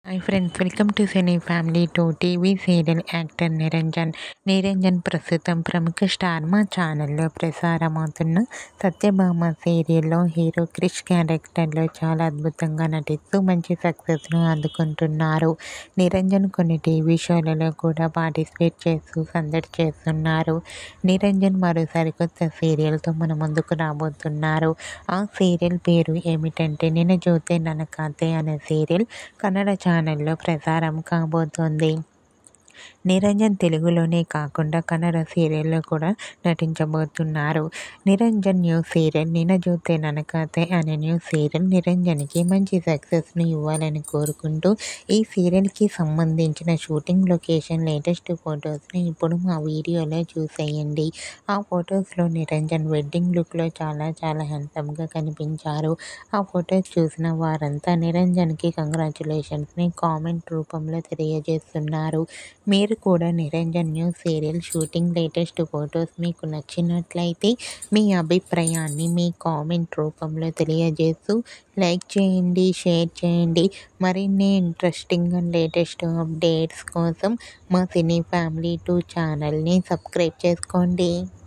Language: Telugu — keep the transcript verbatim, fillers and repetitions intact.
Hi friends, welcome to cine family two. TV serial actor Niranjan Niranjan ప్రస్తుతం ప్రముఖ స్టార్ మా ఛానల్లో ప్రసారమవుతున్న సత్యభామ సీరియల్లో హీరో క్రిష్ క్యారెక్టర్లో చాలా అద్భుతంగా నటిస్తూ మంచి సక్సెస్ను అందుకుంటున్నారు. నిరంజన్ కొన్ని టీవీ షోలలో కూడా పార్టిసిపేట్ చేస్తూ సందడి చేస్తున్నారు. నిరంజన్ మరో సరికొత్త సీరియల్తో మన ముందుకు రాబోతున్నారు. ఆ సీరియల్ పేరు ఏమిటంటే నిన జోతే ననకాతే అనే సీరియల్ కన్నడ ఛానల్లో ప్రసారం కాబోతోంది. నిరంజన్ తెలుగులోనే కాకుండా కన్నడ సీరియల్లో కూడా నటించబోతున్నారు. నిరంజన్ న్యూ సీరియల్ నిన జోతే ననకాతే అనే న్యూ సీరియల్ నిరంజన్కి మంచి సక్సెస్ను ఇవ్వాలని కోరుకుంటూ ఈ సీరియల్కి సంబంధించిన షూటింగ్ లొకేషన్ లేటెస్ట్ ఫొటోస్ని ఇప్పుడు మా వీడియోలో చూసేయండి. ఆ ఫొటోస్లో నిరంజన్ వెడ్డింగ్ లుక్లో చాలా చాలా హ్యాండ్సమ్గా కనిపించారు. ఆ ఫొటోస్ చూసిన వారంతా నిరంజన్కి కంగ్రాచులేషన్స్ని కామెంట్ రూపంలో తెలియజేస్తున్నారు. మీరు కూడా Niranjan new serial shooting latest photos మీకు నచ్చినట్లయితే మీ అభిప్రాయాన్ని మీ కామెంట్ రూపంలో తెలియజేస్తూ లైక్ చేయండి, షేర్ చేయండి. మరిన్ని ఇంట్రెస్టింగ్ అండ్ లేటెస్ట్ అప్డేట్స్ కోసం మా సినీ ఫ్యామిలీ టూ ఛానల్ని సబ్స్క్రైబ్ చేసుకోండి.